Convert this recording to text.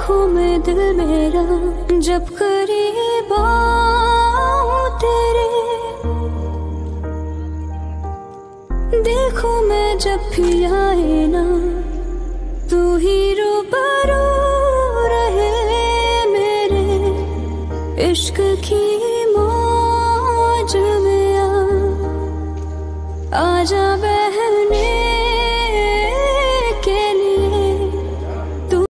आँखों में दिल मेरा जब करीब आऊं तेरे, देखूं मैं जब भी आए ना तू ही रूबरू रहे मेरे इश्क की मौज में आ जा।